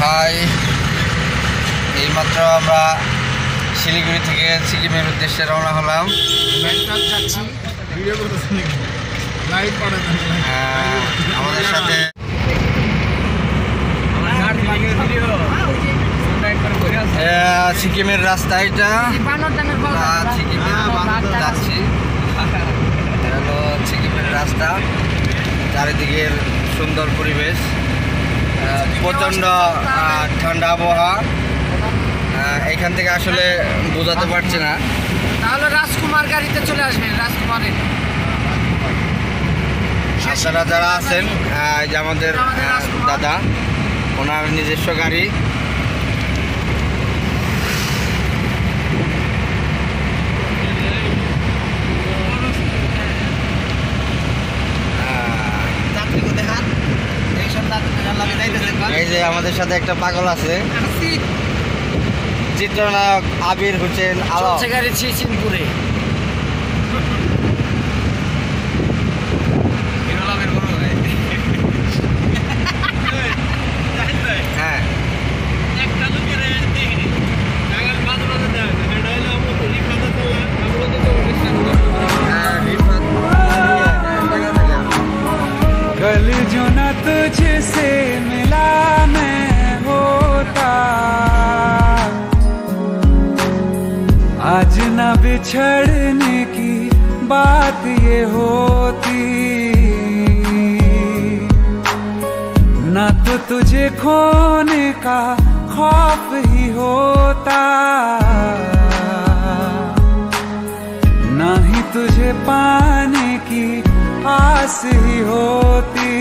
High, এইমাত্র আমরা শিলিগুড়ি থেকে সিকিমের উদ্দেশ্যে রওনা হলাম। আমাদের সাথে সিকিমের রাস্তা, এটা সিকিমে যাচ্ছি। হলো সিকিমের রাস্তা, চারিদিকের সুন্দর পরিবেশ, প্রচণ্ড ঠান্ডা আবহাওয়া। এখান থেকে আসলে বোঝাতে পারছি না। তাহলে রাজকুমার গাড়িতে চলে আসবেন। রাজকুমারের আপনারা যারা আছেন, যে আমাদের দাদা, ওনার নিজস্ব গাড়ি। এই যে আমাদের সাথে একটা পাগল আছে, চিত্রনায়ক আবির হোসেন আলম। গাড়ি চিনপুরে হ্যাঁ, कल जो न तुझसे मिला मैं होता, आज न बिछड़ने की बात ये होती, न तो तुझे खोने का खौफ ही होता, न ही तुझे पाने की आस ही होती।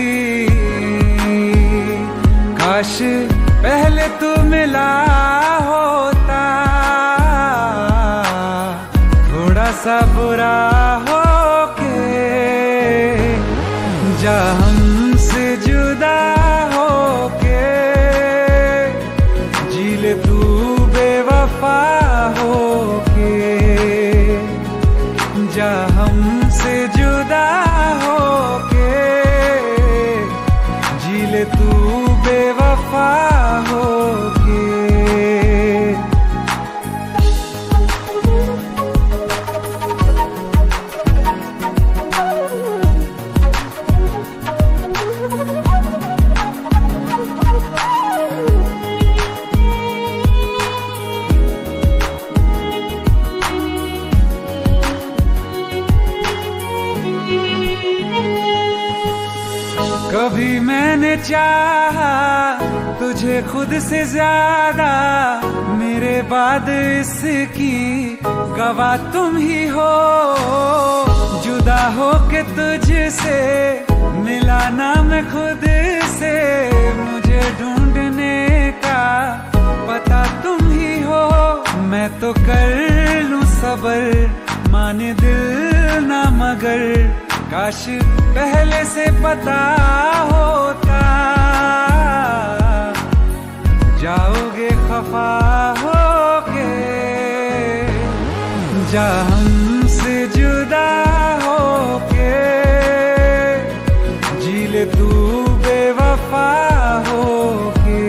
काश पहले तू मिला होता, थोड़ा सा बुरा हो के जा हमसे जुदा हो के, जी ले तू बेवफा हो के, जा हमसे जुदा हो के, जी ले तू बेवफा हो के। कभी मैंने चाहा तुझे खुद से ज्यादा, मेरे बाद इसकी गवाह तुम ही हो। जुदा हो के तुझसे मिला ना मैं खुद से, मुझे ढूंढने का पता तुम ही हो। मैं तो कर लूं सबर, माने दिल ना मगर, काश पहले से पता होता, जाओगे खफा होके, जा हमसे जुदा होके, जी ले तू बेवफा होके,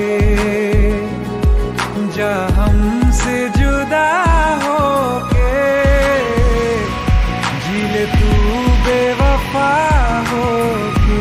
जा हमसे जुदा होके, जी ले तू बेवफा होके।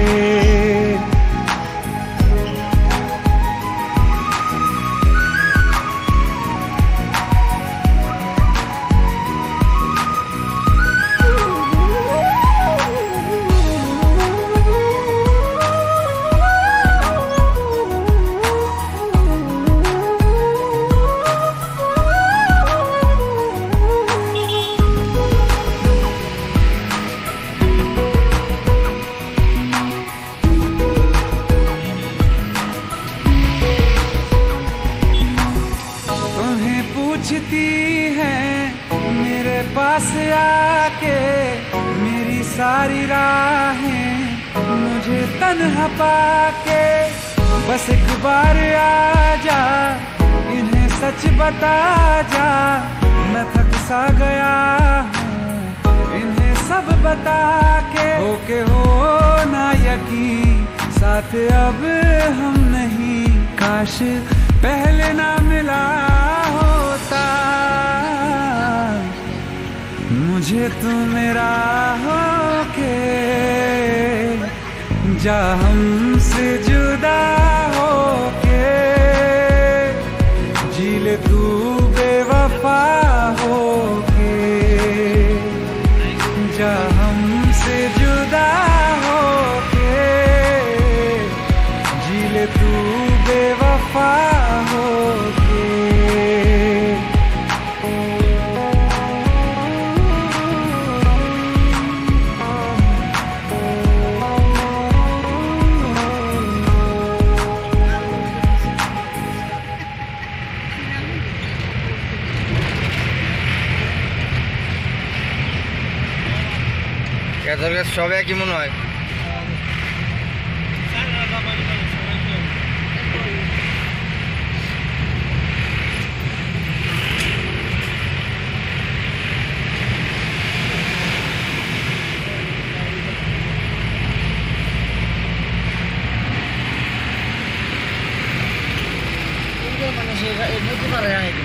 पूछती है मेरे पास आके, मेरी सारी राहें मुझे तन्हा पाके, बस एक बार आ जा, इन्हें सच बता जा, मैं थक सा गया हूँ इन्हें सब बता के। होके हो ना यकीन, साथ अब हम नहीं, काश पहले ना मिला होता, मुझे तू मेरा होके जा हमसे जुदा होके, जी ले तू बेवफा होके, जा हमसे जुदा होके, जी ले तू बेवफा होके। তোর কাছে সব একই মনে হয়? বুঝতে পারে না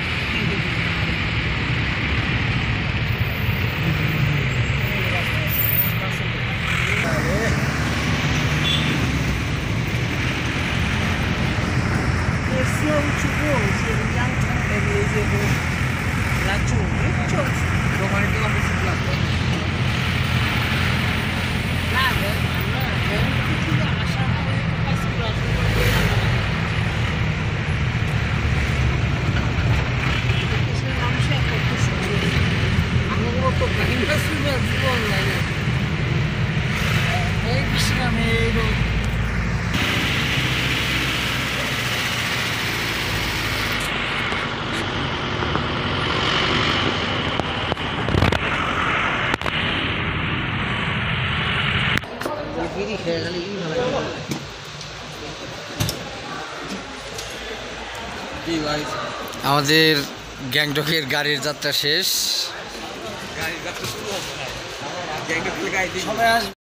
আমাদের গ্যাংটকের গাড়ির যাত্রা শেষ। সবাই আসবে।